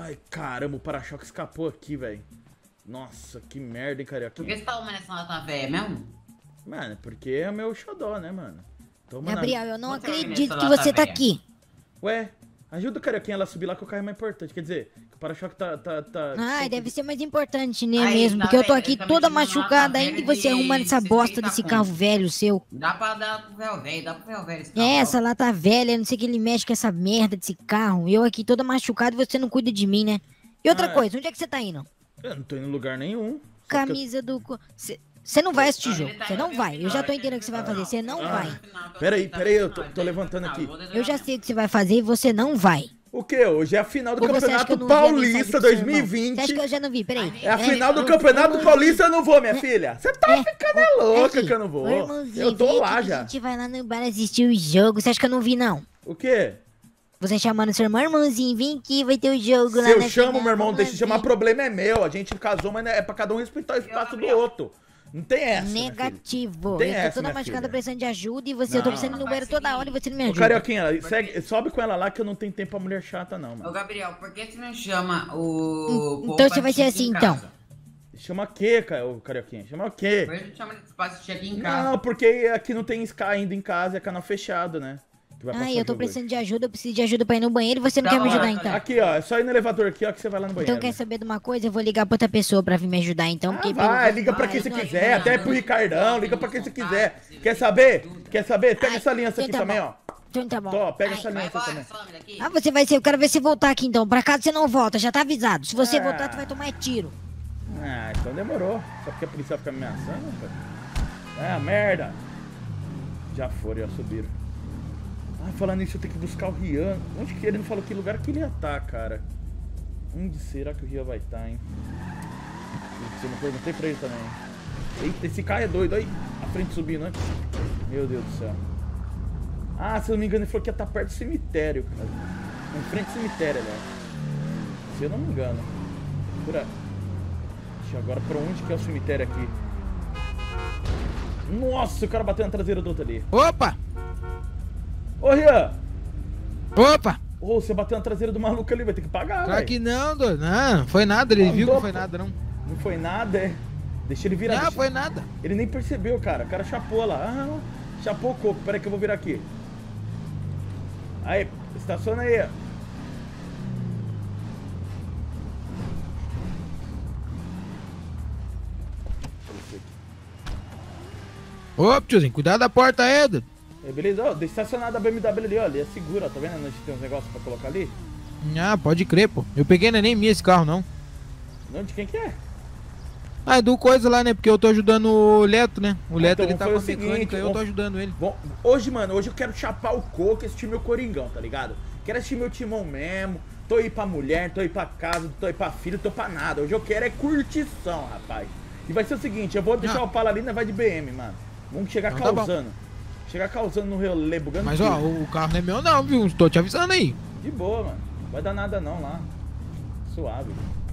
Ai, caramba, o para-choque escapou aqui, velho. Nossa, que merda, hein, Carioquinha. Por que você tá arrumando essa lata velha mesmo? Mano, porque é meu xodó, né, mano? Toma Gabriel, eu não Você vai acredito nessa que lata você tá velha? aqui. Ué, ajuda o Carioquinha ela a subir lá que o carro é mais importante. Quer dizer, que o para-choque tá... Ai, deve ser mais importante, né, Aí, mesmo? tá Porque eu tô vendo? aqui Ele tá toda mexendo numa machucada lata ainda e velha você de arrumando essa bosta 130 desse conto. carro velho seu. Dá pra dar pro véu velho, dá pro véu velho esse carro. É, essa lata velha, não sei que ele mexe com essa merda desse carro. Eu aqui toda machucada e você não cuida de mim, né? E outra Ah, coisa, onde é que você tá indo? Eu não tô indo em lugar nenhum. Camisa do... Você não vai assistir Ele jogo, tá você não indo vai. Eu já tô no entendendo o que você vai final, fazer, você não Ah, vai. Peraí, eu tô levantando aqui. Eu já sei o que você vai fazer e você não vai. O que? Hoje é a final do Ou você acha que eu Campeonato não vi a mensagem Paulista do seu irmão? 2020. Você acha que eu já não vi? Peraí. É a final do Campeonato Paulista, eu não vou, minha filha. Você tá ficando louca aqui, que eu não vou. ô, irmãozinho, Eu tô vem lá aqui que já. A gente vai lá no bar assistir o jogo. Você acha que eu não vi, não? O quê? Você chamando seu irmão, irmãozinho, vem aqui, vai ter o jogo lá Se eu na chamo final, meu irmão, vamos deixa de chamar, ver. problema é meu. A gente casou, mas é pra cada um respeitar o espaço do outro. Não tem essa, minha filha. Negativo. Tem Eu tô essa, toda minha machucada filha. precisando de ajuda e você, eu tô Não. precisando ir no banheiro toda hora e você não me Ô, ajuda. Carioquinha, sobe com ela lá que eu não tenho tempo pra mulher chata, não, Ô, mano. Gabriel, por que você não chama o... Então povo você vai pra ser assistir assim, em então. casa? Chama o quê, ô, Carioquinha? Chama o quê? Por que a gente chama eles pra assistir aqui em casa? Não, porque aqui não tem Sky ainda em casa, é canal fechado, né? Que vai passar Ai, o eu tô jogo hoje. precisando de ajuda, eu preciso de ajuda pra ir no banheiro e você não Tá quer me bom, ajudar, tá. então. Aqui, ó, é só ir no elevador aqui, ó, que você vai lá no banheiro. Então quer saber de uma coisa? Eu vou ligar pra outra pessoa pra vir me ajudar, então. Ah, Porque vai, pelo- liga pra quem Ai, você não quiser, ajuda, até não. pro Ricardão, liga pra quem você quiser. Quer saber? Quer saber? Pega Ai, essa aliança aqui então tá também, bom. ó. Então tá bom. Tó, pega Ai. essa Vai aliança embora, também. some daqui. Ah, você vai ser, eu quero ver você voltar aqui então. Pra casa você não volta, já tá avisado. Se você Ah. voltar, tu vai tomar tiro. Ah, então demorou. Só porque a polícia fica me ameaçando, cara. Ah, merda. Já foram, já subiram. Ah, falando nisso, eu tenho que buscar o Rian. Onde que ele não falou que lugar que ele ia estar, cara? Onde será que o Rian vai estar, hein? Eu não perguntei pra ele também. Eita, esse cara é doido, aí. A frente subindo, né? Meu Deus do céu. Ah, se eu não me engano, ele falou que ia estar perto do cemitério, cara. Em frente ao cemitério, aliás. Se eu não me engano. Por aí. Deixa eu agora pra onde que é o cemitério aqui? Nossa, o cara bateu na traseira do outro ali. Opa! Ô, Rian! Opa! Ô, você bateu na traseira do maluco ali, vai ter que pagar, Claro velho. que não, doido. Não, foi nada. Ele viu que Andou, não foi pô. nada, não. Não foi nada, é? Deixa ele virar. Não, deixa- foi nada. Ele nem percebeu, cara. O cara chapou lá. Ah, chapou o coco. Pera aí que eu vou virar aqui. Aí, estaciona aí. Ô, tiozinho, cuidado da porta aí, doido. É, beleza? Ó, deixa estacionada a BMW ali, ó. Ali é segura, ó. Tá vendo onde tem uns negócios pra colocar ali? Ah, pode crer, pô. Eu peguei, não é nem minha esse carro, não. Não, de quem que é? Ah, é do coisa lá, né? Porque eu tô ajudando o Leto, né? O Leto, então ele tá foi com o a mecânica seguinte, e eu tô ajudando ele. Bom, hoje, mano, hoje eu quero chapar o coco e assistir meu Coringão, tá ligado? Quero assistir meu timão mesmo. Tô aí pra mulher, tô aí pra casa, tô aí pra filho, tô pra nada. Hoje eu quero é curtição, rapaz. E vai ser o seguinte, eu vou deixar o Pala ali, né? Vai de BM, mano. Vamos chegar Então tá bom. causando. Chegar causando no relé, bugando Mas, tudo. ó, o carro não é meu não, viu? Tô te avisando aí. De boa, mano. Vai dar nada não lá. Suave.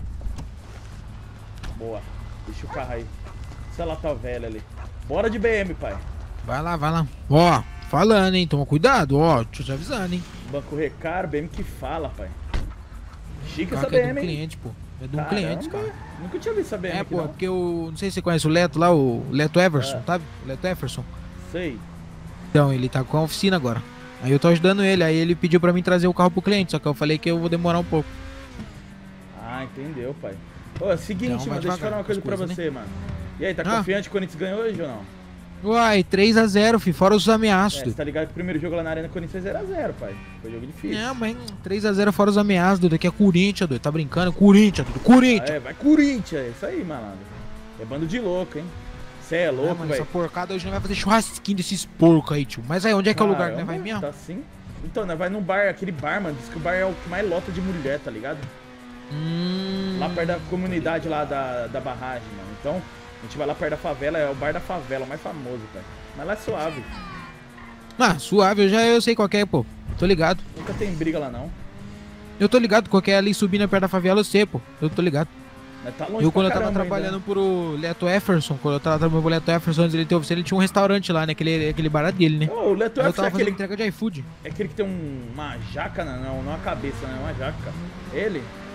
Boa. Deixa o carro aí. Essa lata velha ali. Bora de BM, pai. Vai lá, vai lá. Ó, falando, hein? Toma cuidado, ó. Tô te avisando, hein? Banco Recaro, BM que fala, pai. Chique O essa carro que é de BM, um hein? cliente, pô. É de um cliente, Caramba, cara. Nunca tinha visto essa BM É, aqui, pô, não. porque o... Não sei se você conhece o Leto lá, o Leto Everson, É. sabe? O Leto Everson. Sei. Então, ele tá com a oficina agora. Aí eu tô ajudando ele, aí ele pediu pra mim trazer o carro pro cliente, só que eu falei que eu vou demorar um pouco. Ah, entendeu, pai. Ô, é o seguinte, Então, vai mano, deixa eu falar uma devagar coisa com pra as coisas, você, mano. E aí, tá Ah. confiante que o Corinthians ganhou hoje ou não? Uai, 3x0, fi, fora os ameaços. É, doido. você tá ligado que o primeiro jogo lá na Arena Corinthians foi 0x0, pai. Foi jogo difícil. Não, mas 3x0 fora os ameaços, doido. Aqui é Corinthians, doido. Tá brincando? Corinthians, doido. Corinthians. É, vai Corinthians, é isso aí, malandro. É bando de louco, hein? Você é Ah, louco, mano, velho. essa porcada hoje não vai fazer churrasquinho desses porcos aí, tio. Mas aí, onde é que é o lugar que nós vai mesmo? Tá assim. Então, nós vai num bar, aquele bar, mano. Diz que o bar é o que mais lota de mulher, tá ligado? Lá perto da comunidade lá da barragem, mano. Então, a gente vai lá perto da favela, é o bar da favela, o mais famoso, pai. Mas lá é suave. Ah, suave, eu sei qual que é, pô. Tô ligado. Nunca tem briga lá, não. Eu tô ligado, qualquer ali subindo perto da favela, eu sei, pô. Eu tô ligado. Mas tá longe Eu, quando eu pra tava caramba trabalhando ainda, pro Leto Efferson, quando eu tava trabalhando pro Leto Efferson, antes dele ter oficina, ele tinha um restaurante lá, né? Aquele bar dele, né? né? Ô, o Leto Aí eu é tava fazendo aquele, entrega de iFood. é aquele que tem uma jaca, não uma cabeça, né? Uma jaca. Ele?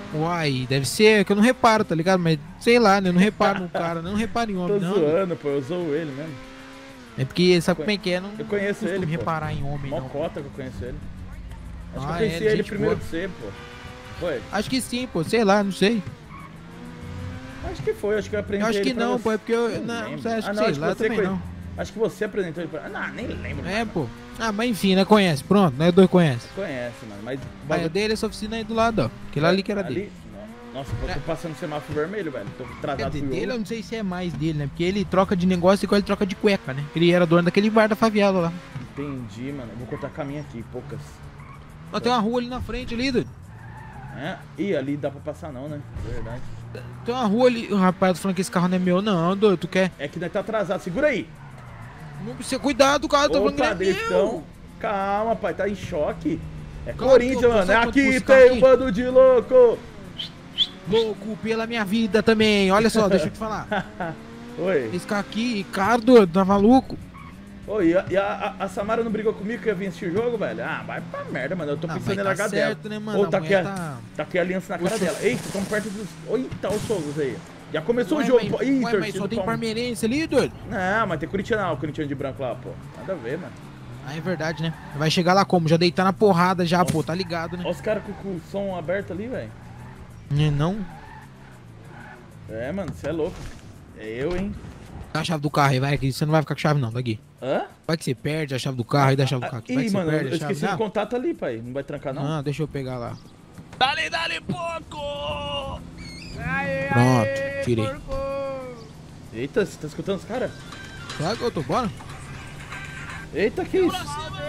Uai, deve ser que eu não reparo, tá ligado? Mas sei lá, né? Eu não reparo no cara, não reparo em Tô homem, não. zoando, pô, eu zoo ele mesmo. É porque sabe como é que é? Não, Eu conheço não costumo ele, pô. reparar em homem, não. Mocota que eu conheço ele. Acho que eu Ah, conheci é, ele gente primeiro boa. que você, pô. Foi? Acho que sim, pô, sei lá, não sei. Acho que foi, acho que eu aprendi Eu acho que ele pra não, você. pô, é porque eu. Não Não, lembro. sei, acho que não, sei acho lá, que você também conhe- não. Acho que você apresentou ele pra... Ah, nem lembro. É, mano. pô. Ah, mas enfim, né? Conhece, pronto, nós dois conhece. Conhece, mano, mas... Aí é dele, essa oficina aí do lado, ó. Aquele ali que era dele. Nossa, eu tô passando semáforo vermelho, velho. Tô Quer atrasado dizer, pro dele eu jogo. não sei se é mais dele, né? Porque ele troca de negócio igual ele troca de cueca, né? Ele era dono daquele bar da favela lá. Entendi, mano. Eu vou cortar caminho aqui, poucas. Ó, tem uma rua ali na frente ali, doido. É? Ih, ali dá pra passar não, né? Verdade. Tem uma rua ali. O rapaz tá falando que esse carro não é meu, não, doido. Tu quer? É que nós tá atrasado. Segura aí. Não precisa cuidar do carro, tô falando que Opa, não é meu. Deixão. Calma, pai. Tá em choque. É Calma, Corinthians, tô mano. É pensando aqui, quanto custa tem aqui. um bando de louco. Louco pela minha vida também. Olha só, deixa eu te falar. Oi. Esse carro aqui, caro, doido, tá maluco? Oi, e a Samara não brigou comigo que ia vir assistir o jogo, velho? Ah, vai pra merda, mano. Eu tô Ah, pensando mas em tá largar certo, dela. né, mano? Ou A tá aqui, mulher tá- tá aqui a aliança na cara Poxa. dela. Eita, tão perto dos... Eita, os fogos aí. Já começou Ué, o jogo. mas- pô. Ih, ué, mas torcida só do tem Palmeiras. parmeirense ali, doido? Não, mas tem Corinthians não, o Corinthians de branco lá, pô. Nada a ver, mano. Ah, é verdade, né? Vai chegar lá como? Já deitar na porrada já, pô, tá ligado, né? Olha os caras com o som aberto ali, velho. Não? É, mano, você é louco. É eu, hein? Dá a chave do carro aí, vai, que você não vai ficar com a chave não, daqui. Hã? Vai que você perde a chave do carro aí, dá a chave do carro aqui. Vai Ih, que você mano, eu perde a chave. esqueci o Não, contato ali, pai. Não vai trancar, não? não, deixa eu pegar lá. Dale pouco! Pronto, tirei. Eita, você tá escutando os caras? Claro que eu tô, bora? Eita, que isso?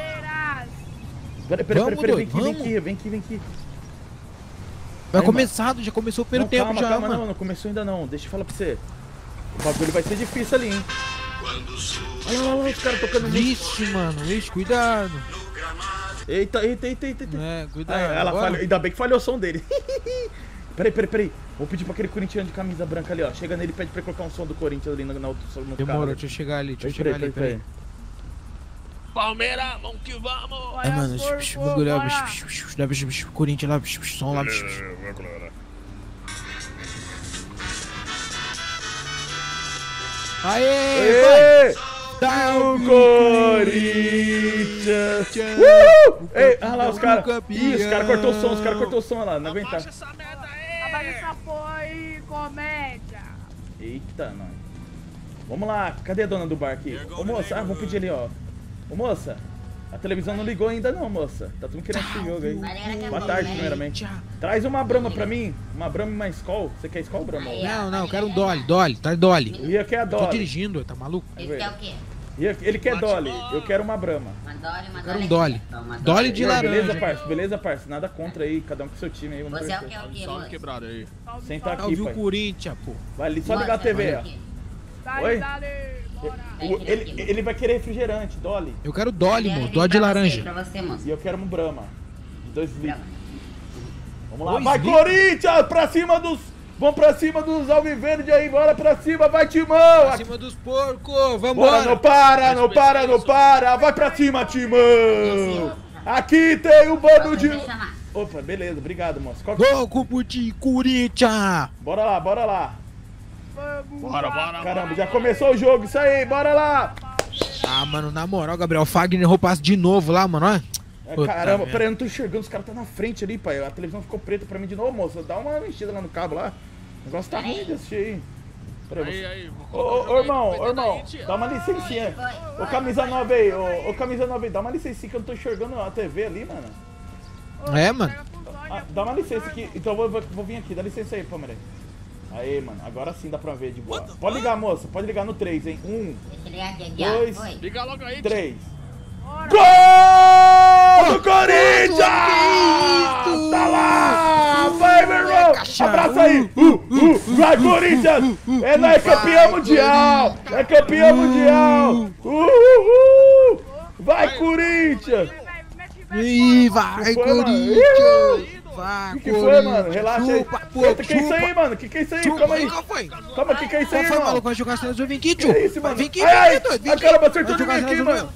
Peraí, Vamos, vem doido, aqui, vem aqui. Vai Aí, começar, já começou o primeiro Não, tempo calma, já, calma, mano. não começou ainda não. Deixa eu falar pra você. O bagulho vai ser difícil ali, hein? Olha lá, os caras tocando música. Vixe, mano, vixe, cuidado. Eita. É, cuidado. Ah, ela bora. falhou, ainda bem que falhou o som dele. Peraí. Vou pedir pra aquele corintiano de camisa branca ali, ó. Chega nele e pede pra ele colocar um som do Corinthians ali no carro. Demorou, deixa eu chegar ali, peraí. Palmeiras, vamos que vamos! Ai, mano, bagulho lá, Corinthians lá, som lá. Aê, vai! Ê! Tá O Corinthians! Ei, olha lá os caras. Ih, os caras cortou o som, olha lá, não aguentar. Abaixa essa merda aí! Abaixa essa porra aí, comédia. Eita, nós. Vamos lá, cadê a dona do bar aqui? Ô moça, vamos pedir ali, ó. Ô moça, a televisão não ligou ainda não, moça. Tá tudo querendo esse jogo aí. Boa tarde, primeiramente. Traz uma Brahma pra mim, uma Brahma e uma Skol. Você quer Skol, Brahma? Não, eu quero um Dolly, tá Dolly. O Ian quer a Tô Dolly. dirigindo, tá maluco? Esse quer o quê? Ele quer Dolly, eu quero uma Brahma. Uma Dolly, uma Quero um aqui. Dolly. Então, uma Dolly de E aí, laranja. beleza, parça. Nada contra aí, cada um com seu time aí. Vamos Você é o torcer. que, o quê, Salve moço? quebrado aí. Senta Tá aqui, ouviu o pai. Corinthians, pô. Vai ali, só ligar a TV, ó. Oi? Dale, bora. Ele vai querer refrigerante, Dolly. Eu quero Dolly, Olha, moço, eu Dolly de pra você, laranja. Pra você, moço. E eu quero um Brahma. De 2 litros. Vamos lá. 2 Vai, litros? Corinthians! Pra cima dos... Vamos pra cima dos alviverdes aí. Bora pra cima. Vai, Timão. Pra cima dos porcos, Bora, vambora. não para. Vai pra cima, Timão. Aqui tem o bando de... Pode chamar. Opa, beleza. Obrigado, moço. Louco pro time, Corinthians. Bora lá. Bora! Caramba, já começou o jogo. Isso aí, bora lá. Ah, mano, na moral, Gabriel, o Fagner errou passe de novo lá, mano, ó. Puta Caramba, merda. peraí, eu não tô enxergando. Os caras tá na frente ali, pai. A televisão ficou preta pra mim de novo, moça. Dá uma mexida lá no cabo lá. O negócio tá ruim de assistir aí. Peraí, Aí, Ô, irmão, dá uma licencinha. Ô, camisa 9 aí, ô, camisa 9 aí, dá uma licencinha que eu não tô enxergando a TV ali, mano. É, mano. Ah, dá uma licença aqui, então eu vou vir aqui, dá licença aí, Palmeiras. Aí, mano, agora sim dá pra ver de boa. Pode ligar, moça, pode ligar no 3, hein? 1, Deixa eu ligar aqui, Dois. ó. Foi. Liga logo aí, 3. Gol do Corinthians! Tá lá! Vai, meu irmão! Abraça aí! Vai, Corinthians! É nóis, campeão mundial! É campeão mundial! Vai, Corinthians! Ih, vai, foi, mano? Corinthians. Vai, O que foi, mano? Relaxa aí. Chupa, pô, Eita, que é isso aí, chupa. mano? Que é isso aí? Chupa, Calma aí. qual foi? Calma, que é isso Qual aí, foi, irmão? maluco? Vai jogar sem resolver, vem aqui, tio. Que é isso, mano? Vem aqui, Ai, doido. Vem ai, aqui. caramba, acertou Vai de mim jogar sem aqui, resolver. mano.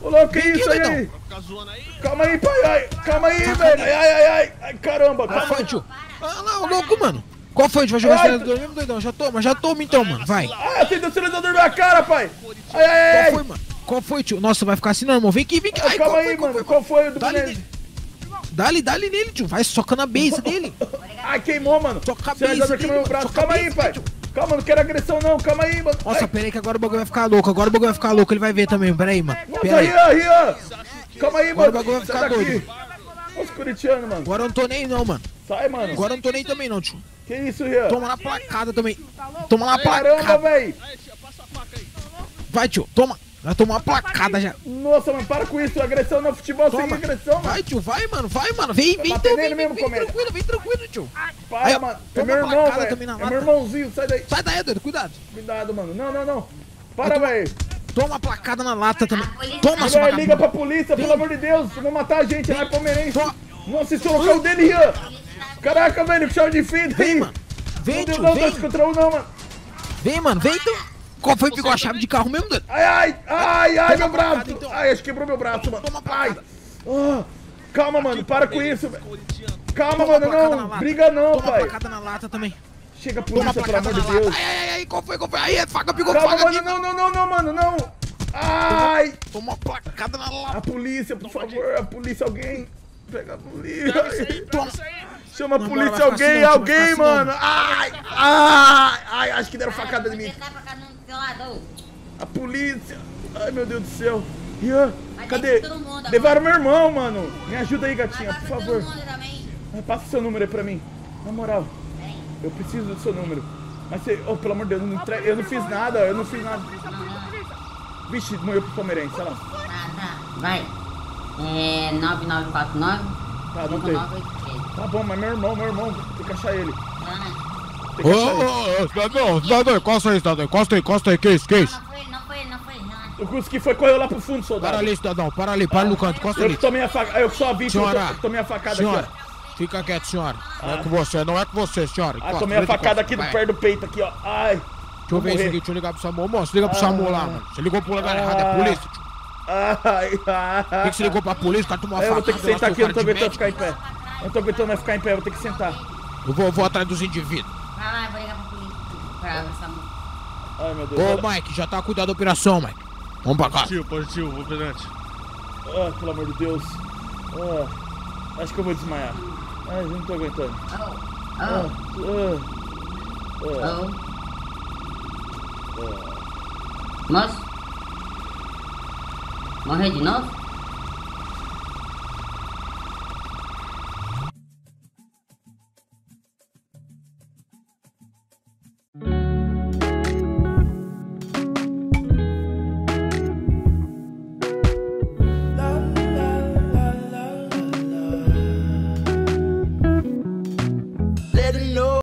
Ô, louco, que Vem aqui, isso aí? doidão. Fica zoando aí. Calma aí, pai, ai. Calma aí, velho. Ai, caramba, Qual calma. foi, tio? Ah, não, louco, mano. Qual foi? A gente vai jogar Ai, acelerador mesmo, doidão? Já toma então, mano. Vai. Ai, acendeu o acelerador na minha cara, pai. Ai, Qual ai. foi, mano? Qual foi, tio? Nossa, vai ficar assim não, irmão. Vem aqui. Ai, Calma qual aí, foi, mano. Qual foi o do Dá-lhe Menezes? Dá-lhe nele, tio. Vai socando a base dele. Ai, queimou, mano. Soca a Você base já dele, queimou meu braço. soca a Calma aí, base pai. dele, Calma, não quero agressão, não. Calma aí, mano. Nossa, Ai. pera aí que agora o bagulho vai ficar louco. Ele vai ver também. Pera aí, mano. Nossa, Pera aí. Rian. Calma aí, Agora mano. o bagulho vai Sai ficar daqui. doido. Os corintianos, mano. Agora eu não tô nem não, mano. Sai, mano. Agora eu não tô nem também não, tio. Que isso, Rian? Toma na placada também. Toma na Caramba, placada. velho. Aí, tia, passa a faca aí. Vai, tio. Toma. Vai tomar uma placada já. Nossa, mano, para com isso. Agressão no futebol sem Toma. agressão, mano. Vai, tio. Vai, mano. Vem bater então. nele mesmo, Vem comédia. tranquilo, tio. Para, Aí, ó, mano. É toma meu uma irmão, placada velho. também na É lata. meu irmãozinho. Sai daí. Sai daí, doido. Cuidado. Cuidado, mano. Não. Para, toma- velho. Toma uma placada na lata também. polícia Toma, seu Velho, liga pra vagabundo. polícia, pelo amor de Deus. Vão matar a gente, não é palmeirense. Toma. Nossa, estourou o carro dele, Rian. Caraca, velho, que chave de fita aí. Vem, mano. Vem, Meu Deus, tio. não, Vem. 2 contra 1 não, mano. Vem, mano. Vem então. Qual foi? Pegou a chave de carro mesmo, doido? Ai, Toma meu braço. facada, então. Ai, acho que quebrou meu braço, mano. Toma Ai. facada. Ah, calma, mano, para com isso, velho. Corintiano. Calma, Toma mano, placada na não. lata. Briga não, Toma pai. placada na lata também. Chega a Toma polícia, pelo placada amor na de Deus. lata. Ai. Qual foi? Ai, a faca pegou Calma, faca mano, aqui. não, mano, não. Ai. Toma uma placada na lata. A polícia, por favor, a polícia, alguém. Pega a polícia. Toma. Chama a Não, polícia, vai ficar alguém, assim não, vai alguém, ficar assim mano. Ai, acho que deram facada em mim. Tá pra cá no teu lado. A polícia. Ai, meu Deus do céu. Rian, Vai cadê? todo mundo agora. Levaram meu irmão, mano. Me ajuda aí, gatinha, Vai por pra favor. todo mundo também. Passa o seu número aí pra mim. Na moral, Peraí. eu preciso do seu número. Mas você, oh, pelo amor de Deus, eu não fiz nada, Vixe, morreu pro palmeirense, olha lá. Tá. Vai. 9949 Tá, não tem. 5983. Tá bom, mas meu irmão, tem que achar ele. Tá, né? Tem que achar ele. cidadão, encosta aí, cidadão. Encosta aí, que isso? Não foi ele. Relaxa. O Cusqui foi correu lá pro fundo, soldado. Para ali, cidadão, para no canto, encosta Eu ali. que tomei a facada, eu que sou a vítima, Senhora, eu tomei a facada senhora, aqui, fica quieto, senhora. Não é com você, senhora. ó. Ah, Encosta, tomei a encosta, facada aqui do vai. pé do peito aqui, ó. Ai. Deixa eu ver isso morrer. aqui, deixa eu ligar pro SAMU. Moço, liga pro SAMU lá, mano. Você ligou pro lugar errado, é polícia, tio. Ai. Por que você ligou pra polícia? O cara tomou uma Eu vou facada. ter que sentar aqui, eu não tô cara de aguentando ficar em pé. Eu não tô aguentando mais ficar em pé, eu vou ter que sentar. médico. Eu vou atrás dos indivíduos. Vai lá, eu vou ligar pra polícia. Pra essa Ai, meu Deus. Ô, Mike, já tá cuidando da operação, Mike. Vamos pra cá. Positivo, vou presente. Ah, pelo amor de Deus. Acho que eu vou desmaiar. Ai, eu não tô aguentando. Moço? Morreu de novo?